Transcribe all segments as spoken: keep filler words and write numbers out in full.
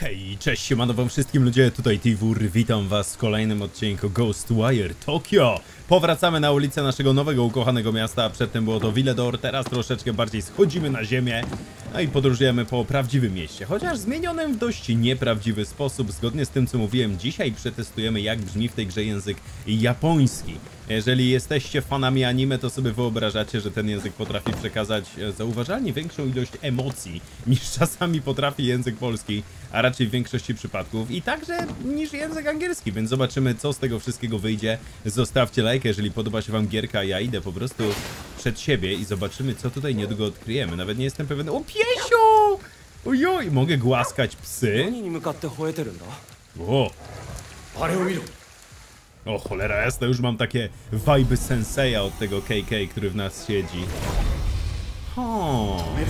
Hej, cześć, siemano wam wszystkim ludzie, tutaj Tiwur, witam was w kolejnym odcinku Ghostwire Tokyo. Powracamy na ulicę naszego nowego, ukochanego miasta, przedtem było to Villedor, teraz troszeczkę bardziej schodzimy na ziemię, no i podróżujemy po prawdziwym mieście, chociaż zmienionym w dość nieprawdziwy sposób. Zgodnie z tym, co mówiłem, dzisiaj przetestujemy, jak brzmi w tej grze język japoński. Jeżeli jesteście fanami anime, to sobie wyobrażacie, że ten język potrafi przekazać zauważalnie większą ilość emocji niż czasami potrafi język polski, a raczej w większości przypadków, i także niż język angielski, więc zobaczymy, co z tego wszystkiego wyjdzie. Zostawcie lajkę, jeżeli podoba się wam gierka, ja idę po prostu przed siebie i zobaczymy, co tutaj niedługo odkryjemy. Nawet nie jestem pewien... O, piesio! Ojoj, mogę głaskać psy? O! O cholera jasna, już mam takie vibe senseja od tego K K, który w nas siedzi. Okej,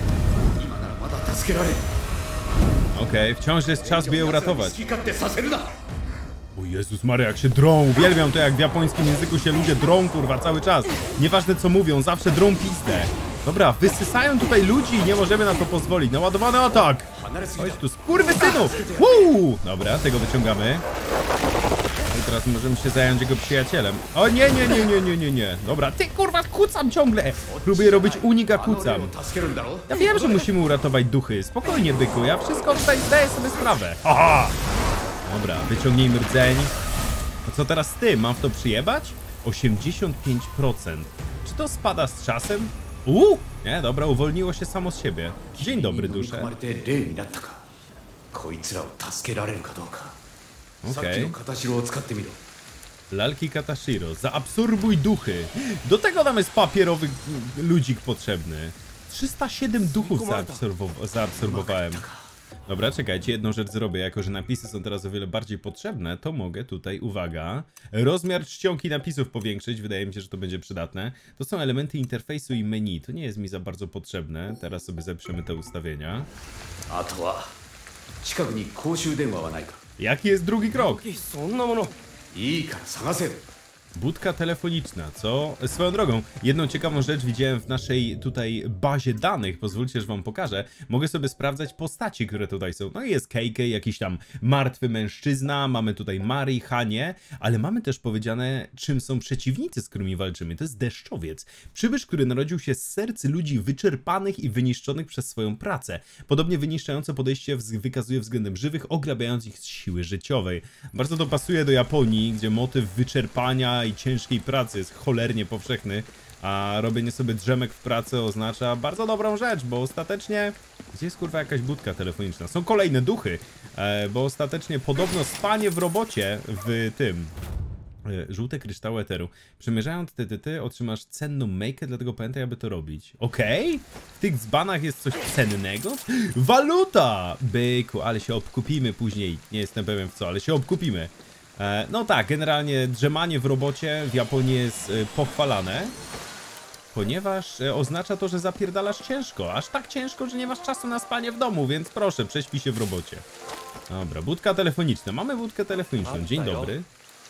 okay, wciąż jest czas, by je uratować. O Jezus Maria, jak się drą, uwielbiam to, jak w japońskim języku się ludzie drą, kurwa, cały czas. Nieważne co mówią, zawsze drą pizdę. Dobra, wysysają tutaj ludzi i nie możemy na to pozwolić. Naładowany atak! Chodź tu, skurwysynu! Wuu! Dobra, tego wyciągamy. I teraz możemy się zająć jego przyjacielem. O nie, nie, nie, nie, nie, nie, nie. Dobra, ty kurwa, kucam ciągle. Próbuję robić unik, a kucam. Ja wiem, że musimy uratować duchy. Spokojnie, byku, ja wszystko tutaj zdaję sobie sprawę. Aha! Dobra, wyciągnijmy rdzeń. A co teraz z tym? Mam w to przyjebać? osiemdziesiąt pięć procent. Czy to spada z czasem? Uuu! Nie, dobra, uwolniło się samo z siebie. Dzień dobry, dusze. Okej. Okay. Lalki Katashiro. Zaabsorbuj duchy. Do tego nam jest papierowy ludzik potrzebny. trzysta siedem duchów zaabsorbow zaabsorbowałem. Dobra, czekajcie, jedną rzecz zrobię. Jako że napisy są teraz o wiele bardziej potrzebne, to mogę tutaj, uwaga, rozmiar czcionki napisów powiększyć. Wydaje mi się, że to będzie przydatne. To są elementy interfejsu i menu. To nie jest mi za bardzo potrzebne. Teraz sobie zeprzemy te ustawienia. Jaki jest drugi krok? Budka telefoniczna, co? Swoją drogą, jedną ciekawą rzecz widziałem w naszej tutaj bazie danych, pozwólcie, że wam pokażę. Mogę sobie sprawdzać postaci, które tutaj są. No i jest K K, jakiś tam martwy mężczyzna, mamy tutaj Mari, Hanie, ale mamy też powiedziane, czym są przeciwnicy, z którymi walczymy. To jest deszczowiec. Przybysz, który narodził się z serc ludzi wyczerpanych i wyniszczonych przez swoją pracę. Podobnie wyniszczające podejście wykazuje względem żywych, ograbiając ich z siły życiowej. Bardzo to pasuje do Japonii, gdzie motyw wyczerpania i ciężkiej pracy jest cholernie powszechny, a robienie sobie drzemek w pracy oznacza bardzo dobrą rzecz, bo ostatecznie... Gdzie jest kurwa jakaś budka telefoniczna? Są kolejne duchy, e, bo ostatecznie podobno spanie w robocie w tym... E, żółte kryształy eteru. Przemierzając ty, ty, ty otrzymasz cenną mejkę, dlatego pamiętaj, aby to robić. Okej? Okay? W tych dzbanach jest coś cennego? Waluta! Byku, ale się obkupimy później. Nie jestem pewien w co, ale się obkupimy. No tak, generalnie drzemanie w robocie w Japonii jest pochwalane, ponieważ oznacza to, że zapierdalasz ciężko. Aż tak ciężko, że nie masz czasu na spanie w domu, więc proszę, prześpij się w robocie. Dobra, budka telefoniczna. Mamy budkę telefoniczną. Dzień dobry.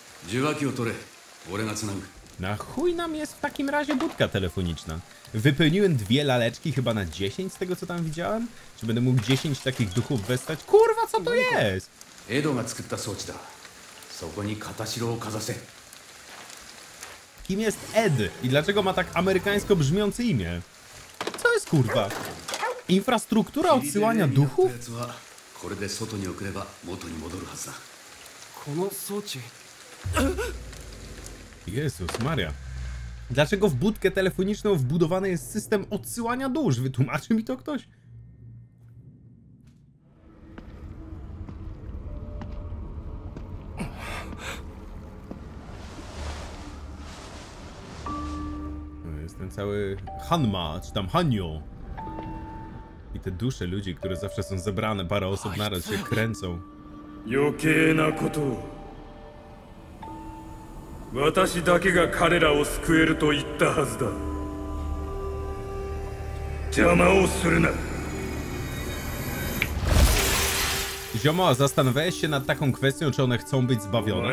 Na chuj nam jest w takim razie budka telefoniczna? Wypełniłem dwie laleczki, chyba na dziesięć z tego, co tam widziałem. Czy będę mógł dziesięć takich duchów westać? Kurwa, co to jest? Kim jest Ed? I dlaczego ma tak amerykańsko brzmiące imię? Co jest kurwa? Infrastruktura odsyłania duchów? Jezus Maria. Dlaczego w budkę telefoniczną wbudowany jest system odsyłania dusz? Wytłumaczy mi to ktoś? Ten cały Hanma, czy tam Hanyo. I te dusze ludzi, które zawsze są zebrane, parę osób naraz się kręcą. Ziomo, a zastanawiałeś się nad taką kwestią, czy one chcą być zbawione?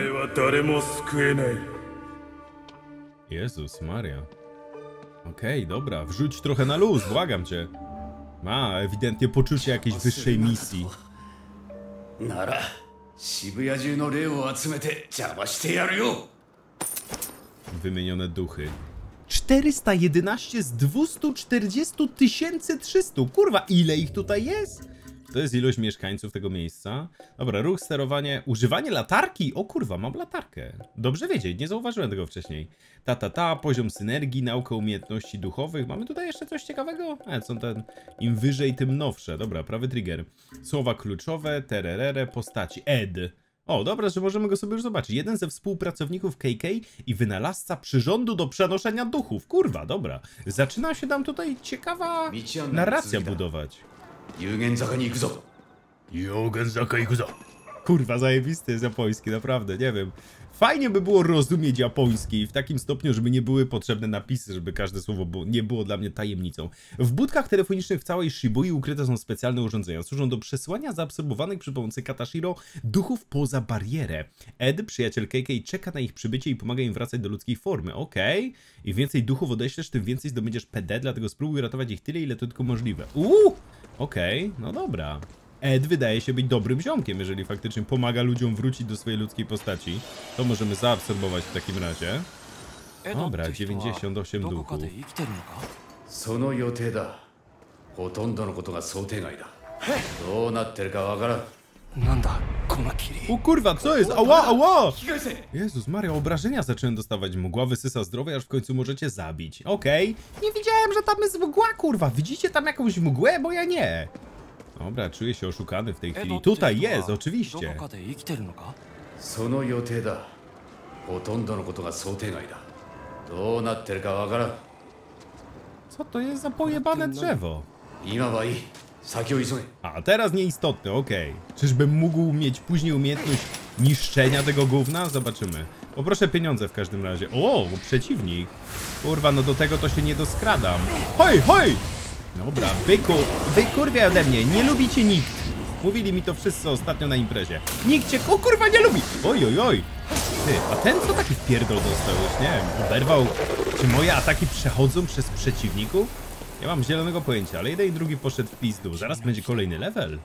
Jezus Maria. Okej, okay, dobra, wrzuć trochę na luz, błagam cię. Ma ewidentnie poczucie jakiejś wyższej misji. なら渋谷中の霊を集めて邪魔してやるよ。 Wymienione duchy. czterysta jedenaście z dwieście czterdzieści tysięcy trzysta. Kurwa, ile ich tutaj jest? To jest ilość mieszkańców tego miejsca. Dobra, ruch, sterowanie, używanie latarki. O kurwa, mam latarkę. Dobrze wiedzieć, nie zauważyłem tego wcześniej. Ta, ta, ta, poziom synergii, nauka umiejętności duchowych. Mamy tutaj jeszcze coś ciekawego? E, są ten, im wyżej, tym nowsze. Dobra, prawy trigger. Słowa kluczowe, tererere, postaci. Ed. O, dobra, że możemy go sobie już zobaczyć. Jeden ze współpracowników K K i wynalazca przyrządu do przenoszenia duchów. Kurwa, dobra. Zaczyna się nam tutaj ciekawa narracja budować. Jugenzaka ni ikuzo. Jugenzaka ikuzo. Kurwa, zajebisty jest japoński, naprawdę, nie wiem. Fajnie by było rozumieć japoński w takim stopniu, żeby nie były potrzebne napisy, żeby każde słowo było, nie było dla mnie tajemnicą. W budkach telefonicznych w całej Shibui ukryte są specjalne urządzenia. Służą do przesyłania zaabsorbowanych przy pomocy Katashiro duchów poza barierę. Ed, przyjaciel K K, czeka na ich przybycie i pomaga im wracać do ludzkiej formy. Okej. Okay. Im więcej duchów odeślesz, tym więcej zdobędziesz P D, dlatego spróbuj ratować ich tyle, ile to tylko możliwe. Uuu! Okej, okay. No dobra. Ed wydaje się być dobrym ziomkiem, jeżeli faktycznie pomaga ludziom wrócić do swojej ludzkiej postaci. To możemy zaabsorbować w takim razie. Dobra, dziewięćdziesiąt osiem duchów. その予定だ。ほとんどのことが想定外だ。どうなってるかわからん。なんだこの霧。 O kurwa, co jest? Ała, ała! Jezus Maria, obrażenia zacząłem dostawać. Mgła wysysa zdrowie, aż w końcu możecie zabić. Okej. Okay. Nie widziałem, że tam jest mgła, kurwa. Widzicie tam jakąś mgłę? Bo ja nie. Dobra, czuję się oszukany w tej chwili. Tutaj jest, oczywiście. Co to jest za pojebane drzewo? A, teraz nieistotne, okej. Okay. Czyżbym mógł mieć później umiejętność niszczenia tego gówna? Zobaczymy. Poproszę pieniądze w każdym razie. O, przeciwnik. Kurwa, no do tego to się nie doskradam. Hoj, hoj! Dobra, byku, wykurwia ode mnie, nie lubicie nikt. Mówili mi to wszyscy ostatnio na imprezie. Nikt cię, o kurwa, nie lubi. Oj, oj, oj. Ty, a ten co taki wpierdol dostał już, nie wiem, oberwał. Czy moje ataki przechodzą przez przeciwników? Nie mam zielonego pojęcia, ale jeden i drugi poszedł w pizdu. Zaraz będzie kolejny level.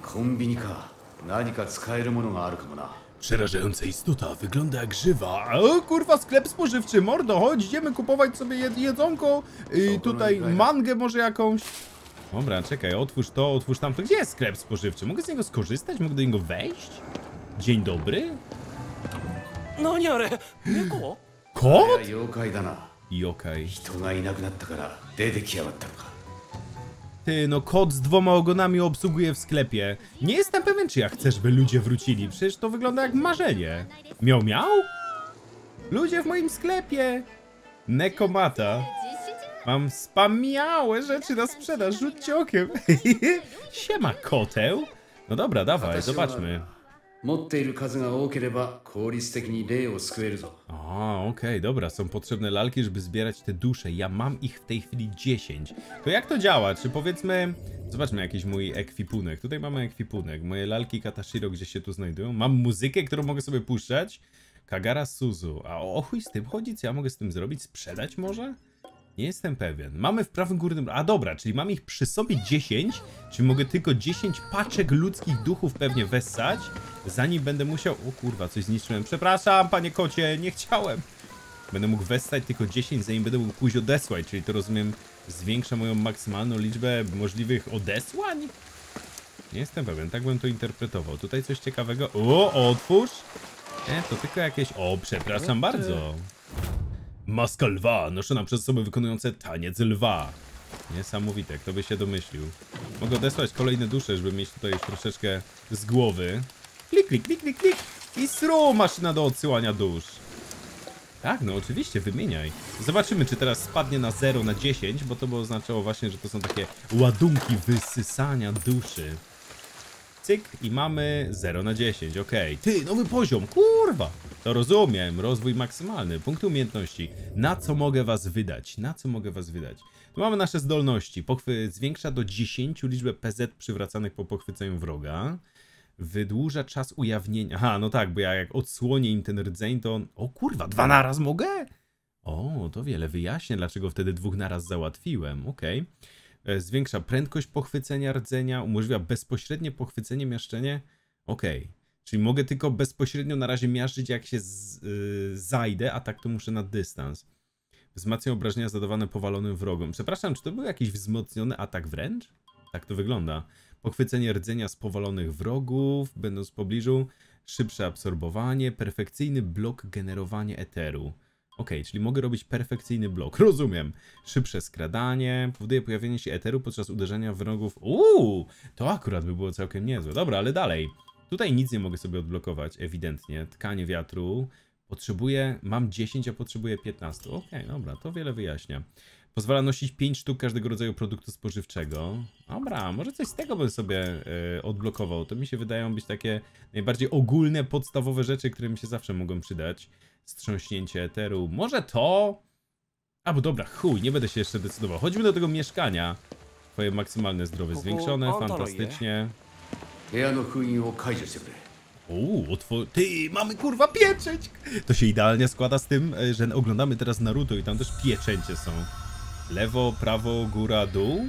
Przerażająca istota, wygląda jak żywa. O kurwa, sklep spożywczy, mordo, chodź, idziemy kupować sobie jed jedzonko. Yy, tutaj mangę może jakąś. Dobra, czekaj, otwórz to, otwórz tamto. Gdzie jest sklep spożywczy? Mogę z niego skorzystać? Mogę do niego wejść? Dzień dobry. No nie, ale kot? Yokai. Ty, no kot z dwoma ogonami obsługuje w sklepie. Nie jestem pewien, czy ja chcę, żeby ludzie wrócili. Przecież to wygląda jak marzenie. Miał, miał? Ludzie w moim sklepie. Nekomata. Mam spamiałe rzeczy na sprzedaż. Rzućcie okiem. Siema, koteł. No dobra, dawaj, zobaczmy. A, okej, okay, dobra, są potrzebne lalki, żeby zbierać te dusze. Ja mam ich w tej chwili dziesięć. To jak to działa? Czy powiedzmy... Zobaczmy jakiś mój ekwipunek. Tutaj mamy ekwipunek. Moje lalki Katashiro gdzieś się tu znajdują. Mam muzykę, którą mogę sobie puszczać. Kagara Suzu. A o chuj z tym chodzi? Co ja mogę z tym zrobić? Sprzedać może? Nie jestem pewien. Mamy w prawym górnym... A dobra, czyli mam ich przy sobie dziesięć, czyli mogę tylko dziesięć paczek ludzkich duchów pewnie wessać, zanim będę musiał... O kurwa, coś zniszczyłem. Przepraszam, panie kocie, nie chciałem. Będę mógł wessać tylko dziesięć, zanim będę mógł pójść odesłać, czyli to rozumiem zwiększa moją maksymalną liczbę możliwych odesłań? Nie jestem pewien, tak bym to interpretował. Tutaj coś ciekawego... O, otwórz! Nie, to tylko jakieś... O, przepraszam bardzo. Maska lwa, noszona przez osoby wykonujące taniec lwa. Niesamowite, kto by się domyślił. Mogę odesłać kolejne dusze, żeby mieć tutaj już troszeczkę z głowy. Klik, klik, klik, klik, klik. I sru, maszyna do odsyłania dusz. Tak, no oczywiście, wymieniaj. Zobaczymy, czy teraz spadnie na zero na dziesięć, bo to by oznaczało właśnie, że to są takie ładunki wysysania duszy. Cyk i mamy zero na dziesięć, okej. Okay. Ty, nowy poziom, kurwa! To rozumiem, rozwój maksymalny, punkty umiejętności. Na co mogę was wydać? Na co mogę was wydać? Tu mamy nasze zdolności. Pochwy zwiększa do dziesięciu liczbę P Z przywracanych po pochwyceniu wroga. Wydłuża czas ujawnienia. Aha, no tak, bo ja jak odsłonię im ten rdzeń, to on... O kurwa, dwa naraz mogę? O, to wiele wyjaśnia, dlaczego wtedy dwóch naraz załatwiłem, okej. Okay. Zwiększa prędkość pochwycenia rdzenia, umożliwia bezpośrednie pochwycenie, mieszczenie. Okej. Okay. Czyli mogę tylko bezpośrednio na razie miażdżyć, jak się z, yy, zajdę, a tak to muszę na dystans. Wzmacnia obrażenia zadawane powalonym wrogom. Przepraszam, czy to był jakiś wzmocniony atak wręcz? Tak to wygląda. Pochwycenie rdzenia z powalonych wrogów, będąc w pobliżu. Szybsze absorbowanie, perfekcyjny blok generowania eteru. Ok, czyli mogę robić perfekcyjny blok, rozumiem. Szybsze skradanie, powoduje pojawienie się eteru podczas uderzenia wrogów. Uuu, to akurat by było całkiem niezłe. Dobra, ale dalej. Tutaj nic nie mogę sobie odblokować, ewidentnie. Tkanie wiatru. Potrzebuję, mam dziesięć, a potrzebuję piętnaście. Ok, dobra, to wiele wyjaśnia. Pozwala nosić pięć sztuk każdego rodzaju produktu spożywczego. Dobra, może coś z tego bym sobie y, odblokował. To mi się wydają być takie najbardziej ogólne, podstawowe rzeczy, które mi się zawsze mogą przydać. Strząśnięcie eteru. Może to? Albo dobra, chuj, nie będę się jeszcze decydował. Chodźmy do tego mieszkania. Twoje maksymalne zdrowie zwiększone, fantastycznie. Uuu, otwór... Ty, mamy kurwa pieczęć! To się idealnie składa z tym, że oglądamy teraz Naruto i tam też pieczęcie są. Lewo, prawo, góra, dół.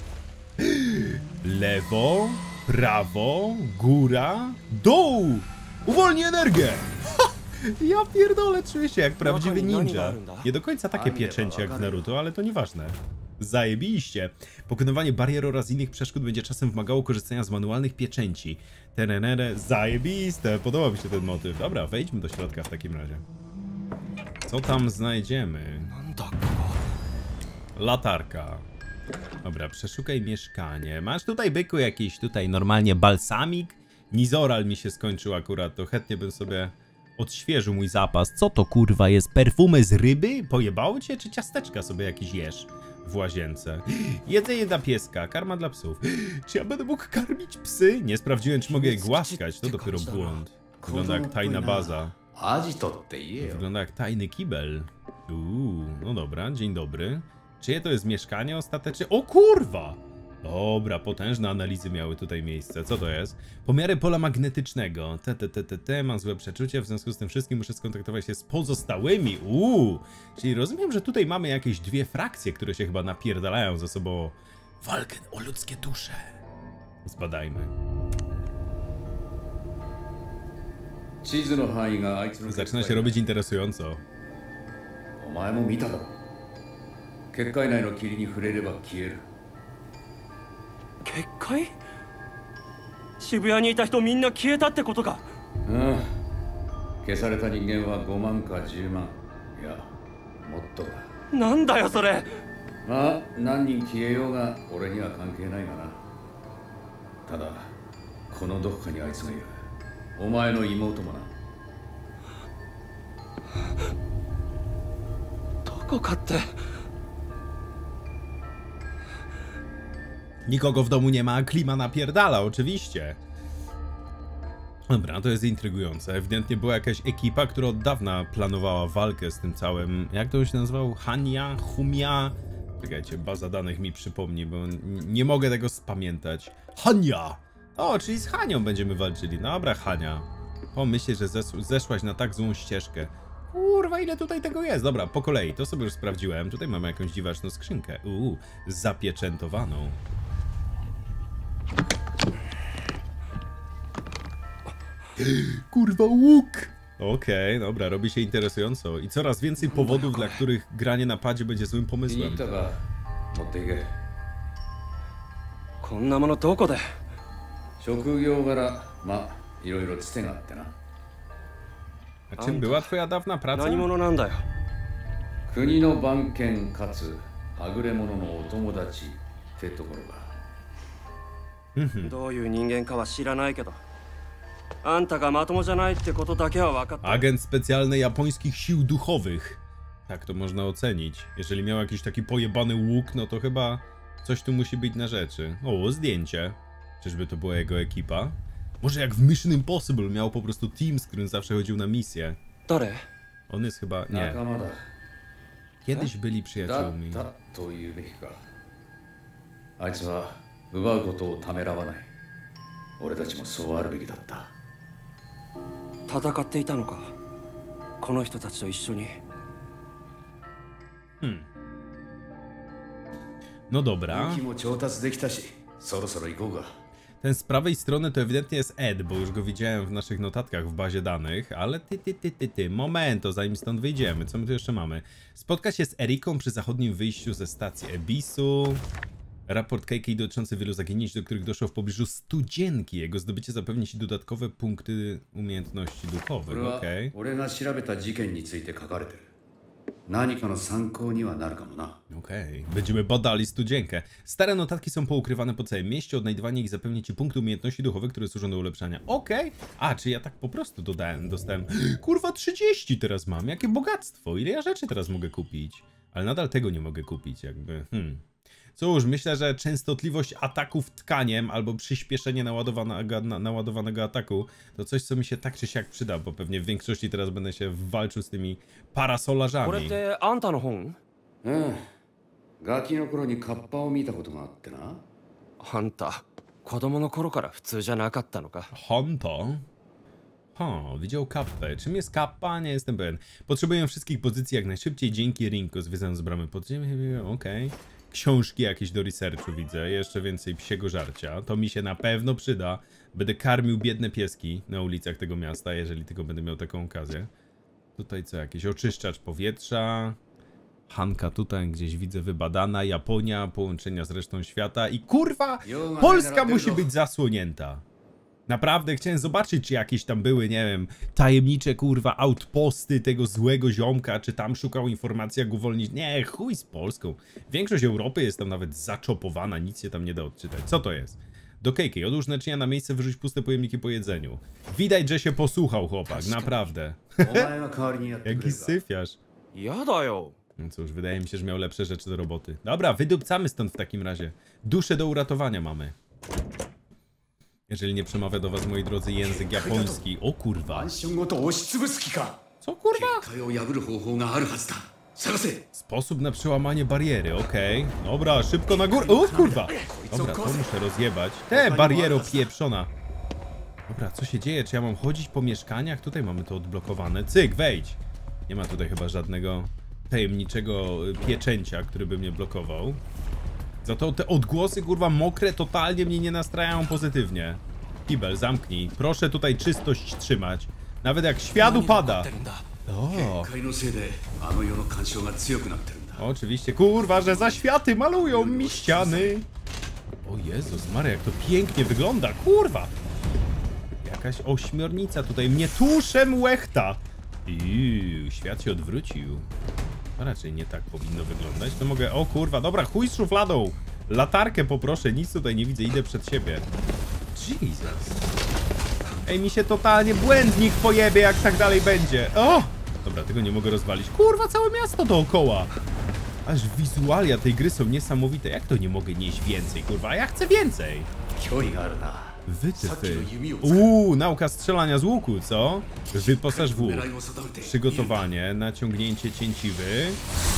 Lewo, prawo, góra, dół! Uwolnij energię! Ha! Ja pierdolę, czuję się jak prawdziwy ninja. Nie do końca takie pieczęcie jak w Naruto, ale to nieważne. Zajebiście. Pokonywanie barier oraz innych przeszkód będzie czasem wymagało korzystania z manualnych pieczęci. Terenere, zajebiste. Podoba mi się ten motyw. Dobra, wejdźmy do środka w takim razie. Co tam znajdziemy? Latarka. Dobra, przeszukaj mieszkanie. Masz tutaj, byku, jakiś tutaj normalnie balsamik? Nizoral mi się skończył akurat, to chętnie bym sobie odświeżył mój zapas. Co to kurwa jest? Perfumy z ryby? Pojebało cię? Czy ciasteczka sobie jakieś jesz w łazience? Jedzenie dla pieska, karma dla psów. Czy ja będę mógł karmić psy? Nie sprawdziłem, czy mogę je głaskać. To dopiero błąd. Wygląda jak tajna baza. Wygląda jak tajny kibel. Uuu, no dobra, dzień dobry. Czyje to jest mieszkanie ostatecznie? O kurwa! Dobra, potężne analizy miały tutaj miejsce. Co to jest? Pomiary pola magnetycznego. T, t, t, t, t. Mam złe przeczucie, w związku z tym wszystkim muszę skontaktować się z pozostałymi. Uuu! Czyli rozumiem, że tutaj mamy jakieś dwie frakcje, które się chyba napierdalają ze sobą. Walkę o ludzkie dusze. Zbadajmy. Zaczyna się robić interesująco. 結界内の霧に触れれば消える。 結界？渋谷にいた人みんな消えたってことか。 うん。消された人間はごまんかじゅうまん。いや、もっとだ。 なんだよそれ。 まあ、何人消えようが俺には関係ないがな。ただ、このどこかにあいつがいる。お前の妹もな。 どこかって。 Nikogo w domu nie ma, a klima napierdala, oczywiście. Dobra, to jest intrygujące. Ewidentnie była jakaś ekipa, która od dawna planowała walkę z tym całym... Jak to się nazywał? Hania? Humia? Czekajcie, baza danych mi przypomni, bo nie mogę tego spamiętać. Hania! O, czyli z Hanią będziemy walczyli. Dobra, Hania. Pomyśl, że zeszłaś na tak złą ścieżkę. Kurwa, ile tutaj tego jest? Dobra, po kolei, to sobie już sprawdziłem. Tutaj mamy jakąś dziwaczną skrzynkę. Uuu, zapieczętowaną. Kurwa, łuk! Okej, okay, dobra, robi się interesująco. I coraz więcej powodów, dla których granie na padzie będzie złym pomysłem. A czym była twoja dawna praca? Agent specjalny japońskich sił duchowych. Tak to można ocenić. Jeżeli miał jakiś taki pojebany łuk, no to chyba coś tu musi być na rzeczy. O, zdjęcie. Czyżby to była jego ekipa? Może jak w Mission Impossible miał po prostu team, z którym zawsze chodził na misję. On jest chyba... nie. Kiedyś byli przyjaciółmi. 戦っていたのかこの人たちと一緒に Hmm. No dobra. Ten z prawej strony to ewidentnie jest Ed, bo już go widziałem w naszych notatkach w bazie danych, ale ty, ty, ty, ty, ty, momento, zanim stąd wyjdziemy, co my tu jeszcze mamy? Spotkać się z Eriką przy zachodnim wyjściu ze stacji Ebisu. Raport K K dotyczący wielu zaginięć, do których doszło w pobliżu studzienki. Jego zdobycie zapewni ci dodatkowe punkty umiejętności duchowych, okej. Okej, będziemy badali studzienkę. Stare notatki są poukrywane po całym mieście, odnajdywanie ich zapewni ci punkty umiejętności duchowych, które służą do ulepszania. Okej, a czy ja tak po prostu dodałem, dostałem, kurwa trzydzieści teraz mam, jakie bogactwo, ile ja rzeczy teraz mogę kupić. Ale nadal tego nie mogę kupić, jakby, hmm. Cóż, myślę, że częstotliwość ataków tkaniem albo przyspieszenie naładowanego, na, naładowanego ataku to coś, co mi się tak czy siak przyda, bo pewnie w większości teraz będę się walczył z tymi parasolarzami. これってあんたの本？ うん。ガキの頃にカッパを見たことがあってな。 あんた子供の頃から普通じゃなかったのか。 Honto? Ha, widział kappę. Czym jest kappa? Nie jestem pewien. Potrzebuję wszystkich pozycji jak najszybciej dzięki Rinko, zwiedzając bramy podziemia. Okej. Okay. Książki jakieś do researchu widzę, jeszcze więcej psiego żarcia. To mi się na pewno przyda. Będę karmił biedne pieski na ulicach tego miasta, jeżeli tylko będę miał taką okazję. Tutaj co, jakiś oczyszczacz powietrza. Hanka tutaj gdzieś widzę wybadana. Japonia, połączenia z resztą świata. I kurwa, Polska musi być zasłonięta. Naprawdę chciałem zobaczyć, czy jakieś tam były, nie wiem, tajemnicze kurwa outposty tego złego ziomka, czy tam szukał informacji jak uwolnić. Nie, chuj z Polską. Większość Europy jest tam nawet zaczopowana, nic się tam nie da odczytać. Co to jest? Do K K, odłóż naczynia na miejsce, wyrzuć puste pojemniki po jedzeniu. Widać, że się posłuchał chłopak, naprawdę. Jaki syfiarz. Jadają. No cóż, wydaje mi się, że miał lepsze rzeczy do roboty. Dobra, wydupcamy stąd w takim razie. Duszę do uratowania mamy. Jeżeli nie przemawia do was, moi drodzy, język japoński. O kurwa. Co kurwa? Sposób na przełamanie bariery, okej. Okay. Dobra, szybko na górę. O kurwa. Dobra, to muszę rozjebać. Te, bariero pieprzona. Dobra, co się dzieje? Czy ja mam chodzić po mieszkaniach? Tutaj mamy to odblokowane. Cyk, wejdź. Nie ma tutaj chyba żadnego tajemniczego pieczęcia, który by mnie blokował. Za to te odgłosy, kurwa, mokre, totalnie mnie nie nastrajają pozytywnie. Kibel, zamknij. Proszę tutaj czystość trzymać. Nawet jak świat upada. O. Oczywiście, kurwa, że zaświaty malują mi ściany. O Jezus Maria, jak to pięknie wygląda, kurwa. Jakaś ośmiornica tutaj mnie tuszem łechta. Iu, świat się odwrócił. No raczej nie tak powinno wyglądać. To mogę... O kurwa, dobra, chuj z szufladą. Latarkę poproszę, nic tutaj nie widzę, idę przed siebie. Jesus. Ej, mi się totalnie błędnik pojebie, jak tak dalej będzie. O! Dobra, tego nie mogę rozwalić. Kurwa, całe miasto dookoła. Aż wizualia tej gry są niesamowite. Jak to nie mogę nieść więcej, kurwa? Ja chcę więcej. Wytyfy. Uuu, nauka strzelania z łuku, co? Wyposaż w łuk. Przygotowanie, naciągnięcie cięciwy.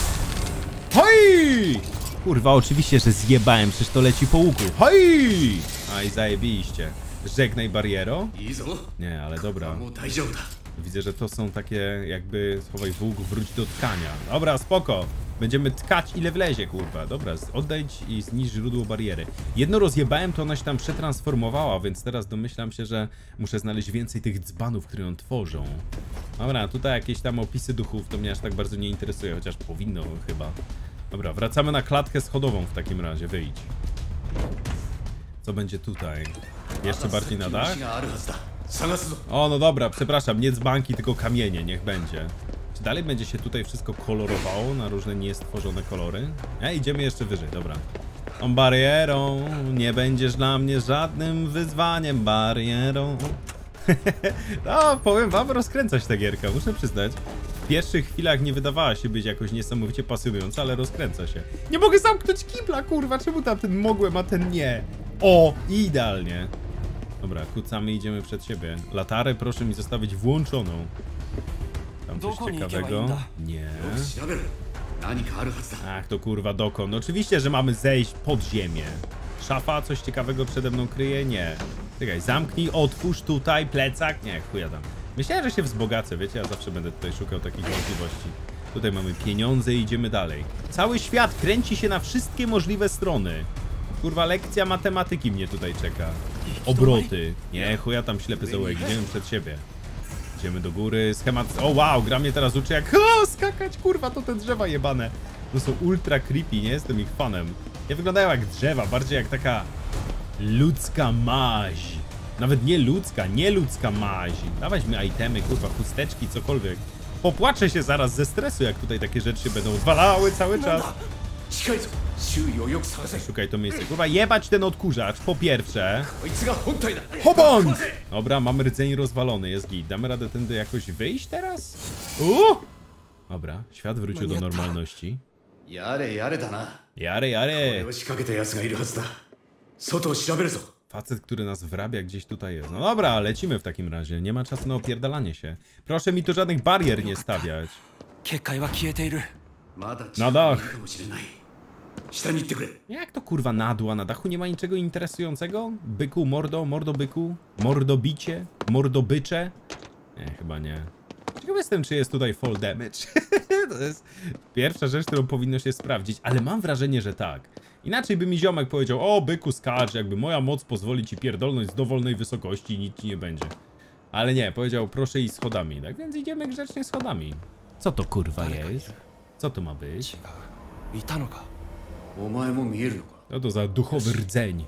Hoj! Kurwa, oczywiście, że zjebałem, przecież to leci po łuku. Hoj! Aj, zajebiście. Żegnaj bariero? Nie, ale dobra. Widzę, że to są takie jakby schowaj w łuk, wróć do tkania. Dobra, spoko. Będziemy tkać ile wlezie, kurwa. Dobra, odejdź i zniszcz źródło bariery. Jedno rozjebałem, to ona się tam przetransformowała, więc teraz domyślam się, że muszę znaleźć więcej tych dzbanów, które ją tworzą. Dobra, tutaj jakieś tam opisy duchów, to mnie aż tak bardzo nie interesuje, chociaż powinno chyba. Dobra, wracamy na klatkę schodową w takim razie, wyjdź. Co będzie tutaj? Jeszcze bardziej na dach? O, no dobra, przepraszam, nie dzbanki, tylko kamienie, niech będzie. Czy dalej będzie się tutaj wszystko kolorowało na różne niestworzone kolory? E, idziemy jeszcze wyżej, dobra. Tą barierą nie będziesz dla mnie żadnym wyzwaniem, barierą. No, powiem wam, rozkręcać ta gierka, muszę przyznać. W pierwszych chwilach nie wydawała się być jakoś niesamowicie pasjonująca, ale rozkręca się. Nie mogę zamknąć kibla, kurwa, czemu tamten mogłem, a ten nie? O, idealnie. Dobra, kucamy, idziemy przed siebie. Latarę proszę mi zostawić włączoną. Tam coś ciekawego? Nie. Ach, to kurwa dokąd. Oczywiście, że mamy zejść pod ziemię. Szafa coś ciekawego przede mną kryje? Nie. Czekaj, zamknij, otwórz tutaj, plecak. Nie, chuja tam. Myślałem, że się wzbogacę, wiecie, ja zawsze będę tutaj szukał takich możliwości. Tutaj mamy pieniądze i idziemy dalej. Cały świat kręci się na wszystkie możliwe strony. Kurwa, lekcja matematyki mnie tutaj czeka. obroty. Nie, chuja tam ślepy zaułek, idziemy przed siebie. Idziemy do góry, schemat... O wow, gra mnie teraz uczy jak o, skakać, kurwa, to te drzewa jebane. To są ultra creepy, nie jestem ich fanem. Nie wyglądają jak drzewa, bardziej jak taka ludzka maź. Nawet nie ludzka, nie ludzka maź. Dawać mi itemy, kurwa, chusteczki, cokolwiek. Popłaczę się zaraz ze stresu, jak tutaj takie rzeczy się będą odwalały cały czas. Szukaj to miejsce. Kurwa, jebać ten odkurzacz, po pierwsze. Hobont! Dobra, mamy rdzeń rozwalony, jest git. Damy radę tędy jakoś wyjść teraz? Uuu! Dobra, świat wrócił do normalności. Jare, jare da na. Jare, jare. Facet, Facet, który nas wrabia, gdzieś tutaj jest. No dobra, lecimy w takim razie. Nie ma czasu na opierdalanie się. Proszę mi tu żadnych barier nie stawiać. Na dach. Jak to kurwa na dół, a na dachu nie ma niczego interesującego? Byku, mordo, mordo byku, mordobicie, mordobycze? Nie, chyba nie. Ciekaw jestem, czy jest tutaj fall damage. To jest pierwsza rzecz, którą powinno się sprawdzić, ale mam wrażenie, że tak. Inaczej by mi ziomek powiedział, o byku skacz, jakby moja moc pozwoli ci pierdolnąć z dowolnej wysokości i nic ci nie będzie. Ale nie, powiedział proszę iść schodami, tak więc idziemy grzecznie schodami. Co to kurwa jest? Co to ma być? Co to za duchowy rdzeń?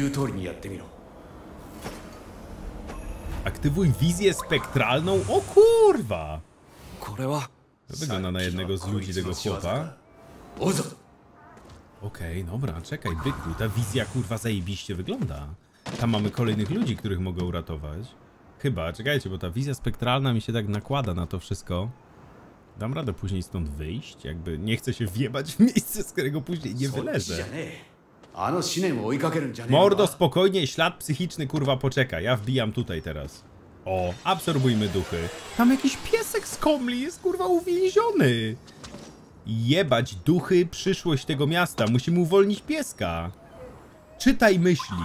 Aktywuj wizję spektralną? O kurwa! To wygląda na jednego z ludzi tego chłopa. Okej, okay, dobra, czekaj, byku, ta wizja kurwa zajebiście wygląda. Tam mamy kolejnych ludzi, których mogę uratować. Chyba, czekajcie, bo ta wizja spektralna mi się tak nakłada na to wszystko. Dam radę później stąd wyjść, jakby nie chcę się wjebać w miejsce, z którego później nie wyleżę. Mordo, spokojnie, ślad psychiczny kurwa poczeka, ja wbijam tutaj teraz. O, absorbujmy duchy. Tam jakiś piesek z komli jest kurwa uwięziony. Jebać duchy, przyszłość tego miasta, musimy uwolnić pieska. Czytaj myśli.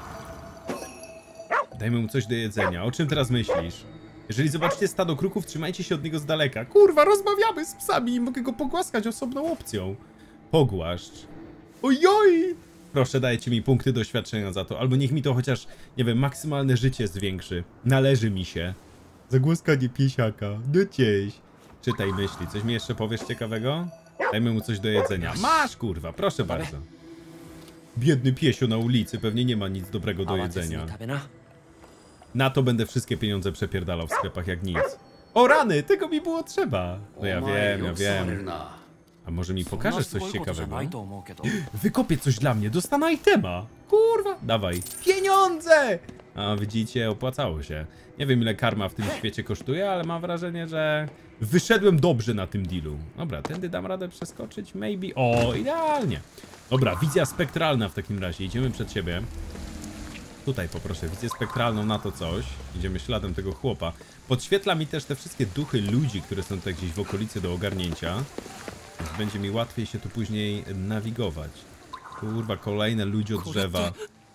Dajmy mu coś do jedzenia, o czym teraz myślisz? Jeżeli zobaczycie stado kruków, trzymajcie się od niego z daleka. Kurwa, rozmawiamy z psami i mogę go pogłaskać osobną opcją. Pogłaszcz. Ojoj! Proszę, dajcie mi punkty doświadczenia za to, albo niech mi to chociaż, nie wiem, maksymalne życie zwiększy. Należy mi się. Zagłaskanie piesiaka. No cześć. Czytaj myśli. Coś mi jeszcze powiesz ciekawego? Dajmy mu coś do jedzenia. Masz, kurwa, proszę bardzo. Biedny piesio na ulicy, pewnie nie ma nic dobrego do jedzenia. Na to będę wszystkie pieniądze przepierdalał w sklepach jak nic. O rany, tego mi było trzeba. No ja wiem, ja wiem. A może mi pokażesz coś ciekawego? Wykopię coś dla mnie, dostanę itema. Kurwa, dawaj. Pieniądze! A widzicie, opłacało się. Nie wiem ile karma w tym świecie kosztuje, ale mam wrażenie, że wyszedłem dobrze na tym dealu. Dobra, tędy dam radę przeskoczyć, maybe. O, idealnie. Dobra, wizja spektralna w takim razie, idziemy przed siebie. Tutaj poproszę wizję spektralną na to coś. Idziemy śladem tego chłopa. Podświetla mi też te wszystkie duchy ludzi, które są tutaj gdzieś w okolicy do ogarnięcia. Więc będzie mi łatwiej się tu później nawigować. Kurwa, kolejne ludzi od drzewa.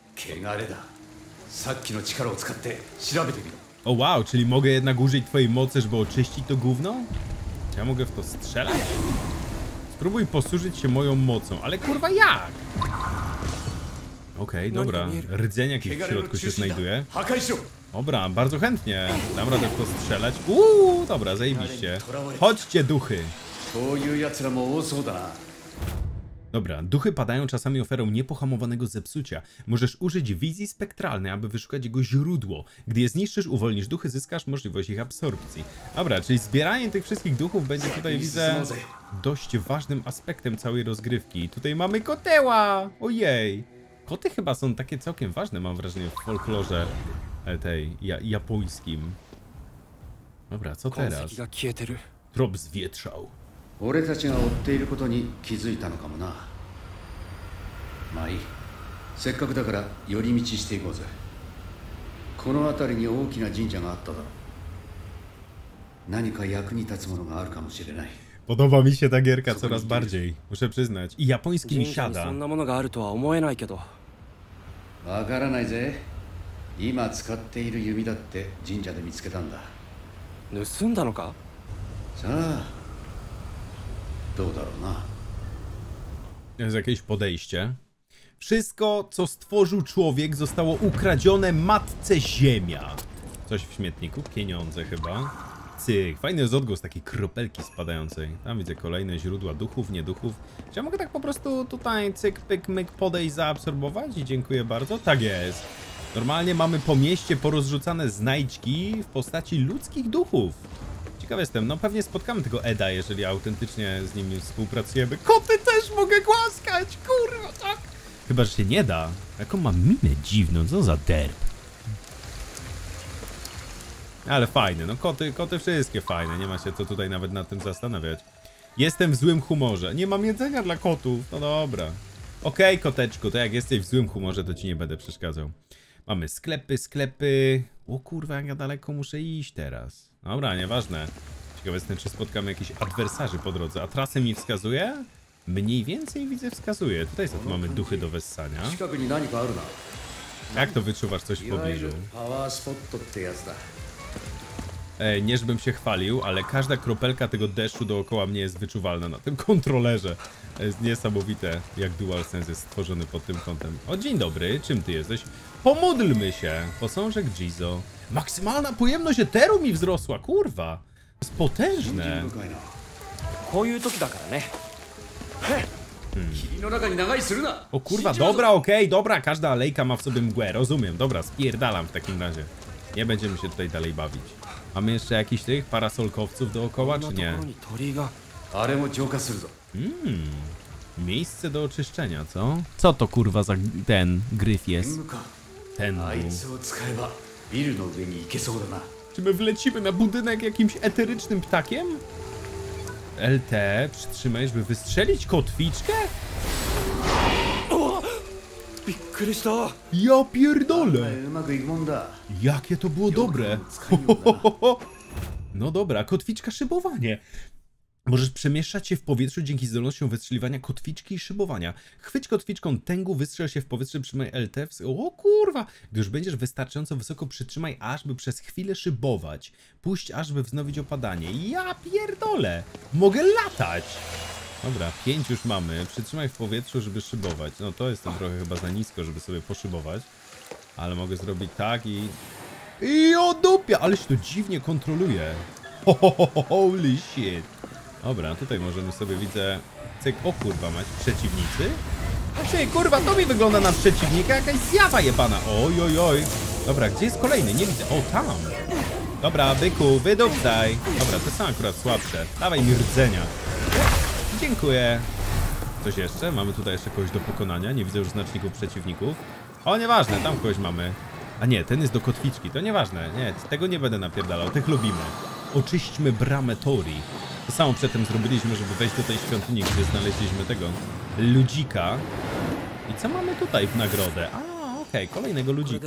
O wow, czyli mogę jednak użyć twojej mocy, żeby oczyścić to gówno? Czy ja mogę w to strzelać? Spróbuj posłużyć się moją mocą, ale kurwa jak? Okej, okay, dobra. Rdzeń jakiś w środku się znajduje. Dobra, bardzo chętnie. Dam radę w to strzelać. Uuu, dobra, zajebiście. Chodźcie, duchy. Dobra, duchy padają czasami oferą niepohamowanego zepsucia. Możesz użyć wizji spektralnej, aby wyszukać jego źródło. Gdy je zniszczysz, uwolnisz duchy, zyskasz możliwość ich absorpcji. Dobra, czyli zbieranie tych wszystkich duchów będzie tutaj, widzę, dość ważnym aspektem całej rozgrywki. Tutaj mamy koteła! Ojej! Koty chyba są takie całkiem ważne, mam wrażenie, w folklorze tej ja, japońskim. Dobra, co teraz? Trop zwietrzał. 俺たちが追っていることに気づいたのかもな。まあいい。せっかくだから寄り道していこうぜ。この辺りに大きな神社があっただろう。何か役に立つものがあるかもしれない。 Podoba mi się ta gierka coraz bardziej, muszę przyznać. I japoński mi siada. そんなものがあるとは思えないけど。 わからないぜ。今使っている弓だって神社で見つけたんだ。 盗んだのか？ さあ。 どうだろうな。 Jest jakieś podejście. Wszystko, co stworzył człowiek, zostało ukradzione matce ziemia. Coś w śmietniku? Pieniądze chyba. Cyk, fajny jest odgłos takiej kropelki spadającej. Tam widzę kolejne źródła duchów, nie duchów. Czy ja mogę tak po prostu tutaj cyk, pyk, myk, podejść, zaabsorbować? I dziękuję bardzo. Tak jest. Normalnie mamy po mieście porozrzucane znajdźki w postaci ludzkich duchów. Ciekaw jestem, no pewnie spotkamy tego Eda, jeżeli autentycznie z nim współpracujemy. Koty też mogę głaskać, kurwa, tak? Chyba, że się nie da. Jaką mam minę dziwną, co za derb. Ale fajne, no koty, koty wszystkie fajne, nie ma się co tutaj nawet nad tym zastanawiać. Jestem w złym humorze, nie mam jedzenia dla kotów, no dobra. Okej, okay, koteczku, to jak jesteś w złym humorze, to ci nie będę przeszkadzał. Mamy sklepy, sklepy. O kurwa, jak ja daleko muszę iść teraz. Dobra, nieważne. Ciekawe jestem, czy spotkamy jakichś adwersarzy po drodze. A trasę mi wskazuje? Mniej więcej widzę wskazuje. Tutaj co, tu mamy duchy do wessania. Jak to wyczuwasz coś w pobliżu? Ej, nie żebym się chwalił, ale każda kropelka tego deszczu dookoła mnie jest wyczuwalna na tym kontrolerze. To jest niesamowite, jak DualSense jest stworzony pod tym kątem. O, dzień dobry, czym ty jesteś? Pomódlmy się! Posążek Jizo. Maksymalna pojemność eteru mi wzrosła, kurwa! To jest potężne. Hmm. O kurwa, dobra, okej, okay, dobra, każda alejka ma w sobie mgłę, rozumiem, dobra, spierdalam w takim razie. Nie będziemy się tutaj dalej bawić. Mamy jeszcze jakichś tych parasolkowców dookoła, czy nie? Hmm. Miejsce do oczyszczenia, co? Co to kurwa za ten gryf jest? Ten był. Czy my wlecimy na budynek jakimś eterycznym ptakiem? L T, przytrzymaj, żeby wystrzelić kotwiczkę? Ja pierdolę! Jakie to było dobre! No dobra, kotwiczka szybowanie. Możesz przemieszczać się w powietrzu dzięki zdolnościom wystrzeliwania kotwiczki i szybowania. Chwyć kotwiczką tęgu, wystrzel się w powietrze, przytrzymaj L T. O kurwa! Gdy już będziesz wystarczająco wysoko, przytrzymaj aż, by przez chwilę szybować. Puść aż, by wznowić opadanie. Ja pierdolę! Mogę latać! Dobra, pięć już mamy. Przytrzymaj w powietrzu, żeby szybować. No to jestem trochę chyba za nisko, żeby sobie poszybować. Ale mogę zrobić tak i... I o dupia! Ale się to dziwnie kontroluje. Ho, ho, ho, ho, holy shit. Dobra, tutaj możemy sobie, widzę... Cyk, o kurwa, mać przeciwnicy? Ej, kurwa, to mi wygląda na przeciwnika, jakaś zjawa jebana. Oj, oj, oj. Dobra, gdzie jest kolejny? Nie widzę. O, tam. Dobra, byku, wydupcaj. Dobra, te są akurat słabsze. Dawaj mi rdzenia. Dziękuję. Coś jeszcze? Mamy tutaj jeszcze kogoś do pokonania. Nie widzę już znaczników przeciwników. O, nieważne, tam kogoś mamy. A nie, ten jest do kotwiczki, to nieważne. Nie, tego nie będę napierdalał, tych lubimy. Oczyśćmy bramę Tori. To samo przedtem zrobiliśmy, żeby wejść do tej świątyni, gdzie znaleźliśmy tego ludzika. I co mamy tutaj w nagrodę? A, okej, okay, kolejnego ludzika.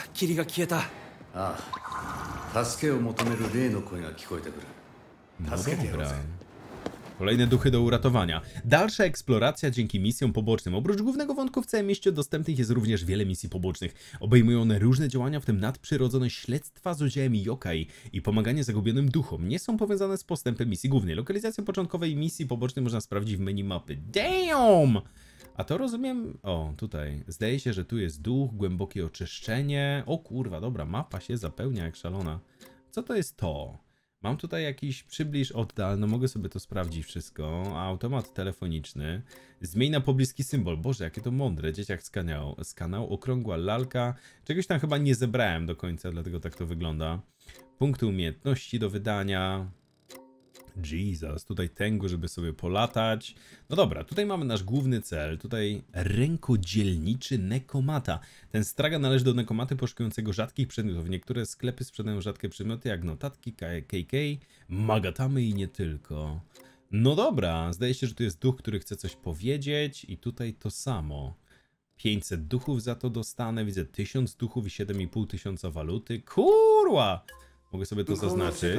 No dobra. Kolejne duchy do uratowania. Dalsza eksploracja dzięki misjom pobocznym. Oprócz głównego wątku w całym mieście dostępnych jest również wiele misji pobocznych. Obejmują one różne działania, w tym nadprzyrodzone śledztwa z udziałem yokai i pomaganie zagubionym duchom. Nie są powiązane z postępem misji głównej. Lokalizację początkowej misji pobocznej można sprawdzić w menu mapy. Damn! A to rozumiem... O, tutaj. Zdaje się, że tu jest duch, głębokie oczyszczenie. O kurwa, dobra, mapa się zapełnia jak szalona. Co to jest to? Mam tutaj jakiś przybliż, oddal, no mogę sobie to sprawdzić wszystko. Automat telefoniczny. Zmień na pobliski symbol. Boże, jakie to mądre. Dzieciak skanał. Skanał, okrągła lalka. Czegoś tam chyba nie zebrałem do końca, dlatego tak to wygląda. Punkty umiejętności do wydania. Jesus, tutaj tęgu, żeby sobie polatać. No dobra, tutaj mamy nasz główny cel. Tutaj rękodzielniczy Nekomata. Ten stragan należy do Nekomaty poszukującego rzadkich przedmiotów. Niektóre sklepy sprzedają rzadkie przedmioty jak notatki, K K, magatamy i nie tylko. No dobra, zdaje się, że tu jest duch, który chce coś powiedzieć i tutaj to samo. pięćset duchów za to dostanę. Widzę tysiąc duchów i siedem i pół tysiąca waluty. Kurwa! Mogę sobie to zaznaczyć.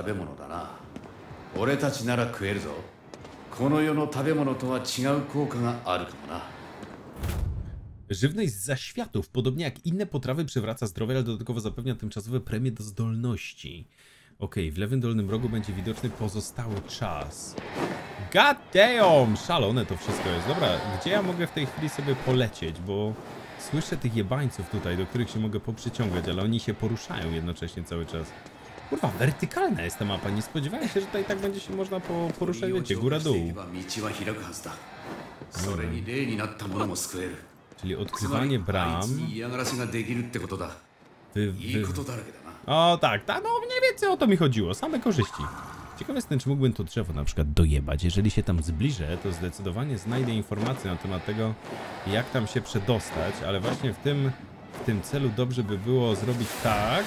Żywność z zaświatów, podobnie jak inne potrawy, przywraca zdrowie, ale dodatkowo zapewnia tymczasowe premie do zdolności. Okej, w lewym dolnym rogu będzie widoczny pozostały czas. God damn! Szalone to wszystko jest. Dobra, gdzie ja mogę w tej chwili sobie polecieć, bo słyszę tych jebańców tutaj, do których się mogę poprzyciągać, ale oni się poruszają jednocześnie cały czas. Kurwa, wertykalna jest ta mapa. Nie spodziewałem się, że tutaj tak będzie się można po, poruszać, wiecie, góra-dół. Czyli odkrywanie bram. Wy, wy... O tak, ta, no mniej więcej o to mi chodziło. Same korzyści. Ciekawe jestem, czy mógłbym to drzewo na przykład dojebać. Jeżeli się tam zbliżę, to zdecydowanie znajdę informacje na temat tego, jak tam się przedostać, ale właśnie w tym, w tym celu dobrze by było zrobić tak.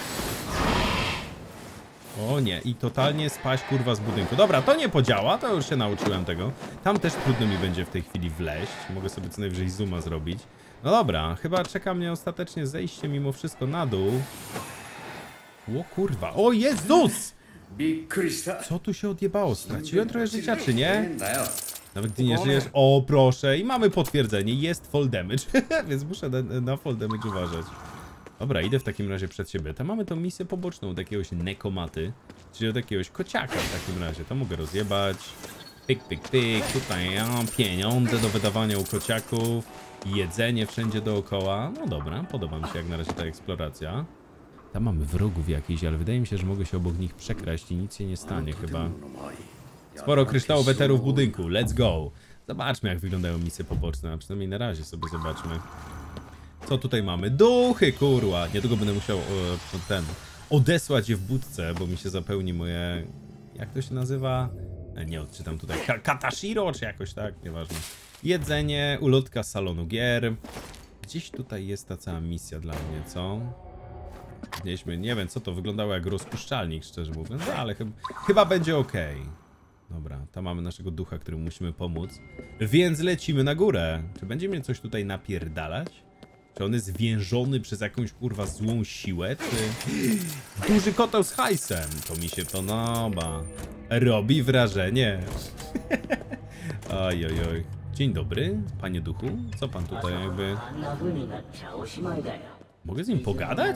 O nie, i totalnie spaść kurwa z budynku. Dobra, to nie podziała, to już się nauczyłem tego. Tam też trudno mi będzie w tej chwili wleźć. Mogę sobie co najwyżej zooma zrobić. No dobra, chyba czeka mnie ostatecznie zejście mimo wszystko na dół. O kurwa, o Jezus! Co tu się odjebało? Straciłem trochę życia, czy nie? Nawet gdy nie żyjesz... O proszę, i mamy potwierdzenie, jest fall damage. Więc muszę na, na fall damage uważać. Dobra, idę w takim razie przed siebie. Tam mamy tą misję poboczną od jakiegoś nekomaty, czyli od jakiegoś kociaka w takim razie. To mogę rozjebać. Pyk, pyk, pyk. Tutaj ja mam pieniądze do wydawania u kociaków. Jedzenie wszędzie dookoła. No dobra, podoba mi się jak na razie ta eksploracja. Tam mamy wrogów jakichś, ale wydaje mi się, że mogę się obok nich przekraść i nic się nie stanie chyba. Sporo kryształów eteru w budynku. Let's go. Zobaczmy, jak wyglądają misje poboczne. A przynajmniej na razie sobie zobaczmy. Co tutaj mamy? Duchy, kurwa! Niedługo będę musiał o, ten odesłać je w budce, bo mi się zapełni moje... Jak to się nazywa? Nie odczytam tutaj. Ka Katashiro, czy jakoś tak? Nieważne. Jedzenie, ulotka z salonu gier. Gdzieś tutaj jest ta cała misja dla mnie, co? Mieliśmy, nie wiem, co to wyglądało jak rozpuszczalnik, szczerze mówiąc, no, ale chyba, chyba będzie ok. Dobra, tam mamy naszego ducha, któremu musimy pomóc. Więc lecimy na górę. Czy będzie mnie coś tutaj napierdalać? Czy on jest więżony przez jakąś kurwa złą siłę, czy... Duży koteł z hajsem. To mi się podoba. Robi wrażenie. Oj, oj, oj. Dzień dobry, panie duchu. Co pan tutaj jakby... Mogę z nim pogadać?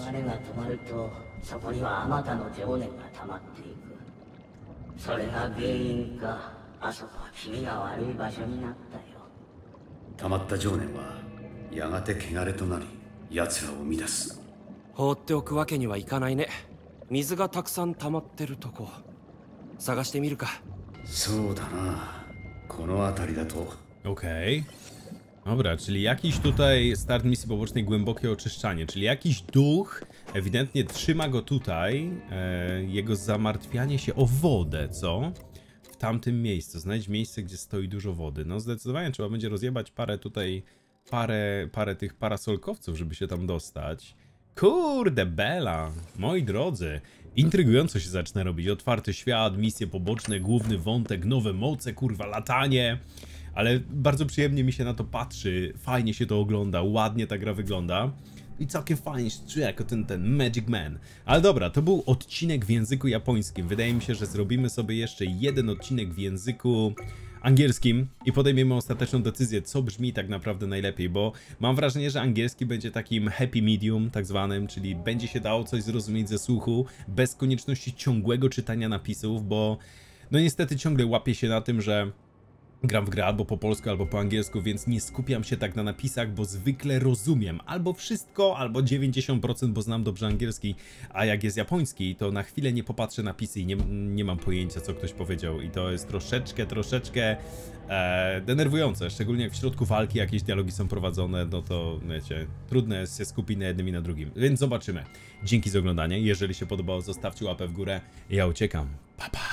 Okej. Dobra, czyli jakiś tutaj start misji pobocznej głębokie oczyszczanie, czyli jakiś duch ewidentnie trzyma go tutaj, e, jego zamartwianie się o wodę, co? W tamtym miejscu, znajdź miejsce, gdzie stoi dużo wody. No zdecydowanie trzeba będzie rozjebać parę tutaj, parę, parę tych parasolkowców, żeby się tam dostać. Kurde bela, moi drodzy, intrygująco się zaczyna robić, otwarty świat, misje poboczne, główny wątek, nowe moce, kurwa, latanie. Ale bardzo przyjemnie mi się na to patrzy, fajnie się to ogląda, ładnie ta gra wygląda. I całkiem fajnie się czuję jako ten, ten Magic Man. Ale dobra, to był odcinek w języku japońskim. Wydaje mi się, że zrobimy sobie jeszcze jeden odcinek w języku angielskim i podejmiemy ostateczną decyzję, co brzmi tak naprawdę najlepiej, bo mam wrażenie, że angielski będzie takim happy medium tak zwanym, czyli będzie się dało coś zrozumieć ze słuchu, bez konieczności ciągłego czytania napisów, bo no niestety ciągle łapię się na tym, że gram w grę albo po polsku, albo po angielsku, więc nie skupiam się tak na napisach, bo zwykle rozumiem albo wszystko, albo dziewięćdziesiąt procent, bo znam dobrze angielski, a jak jest japoński, to na chwilę nie popatrzę napisy i nie, nie mam pojęcia, co ktoś powiedział i to jest troszeczkę, troszeczkę e, denerwujące, szczególnie jak w środku walki jakieś dialogi są prowadzone, no to wiecie, trudno jest się skupić na jednym i na drugim, więc zobaczymy. Dzięki za oglądanie, jeżeli się podobało, zostawcie łapę w górę, ja uciekam, pa pa!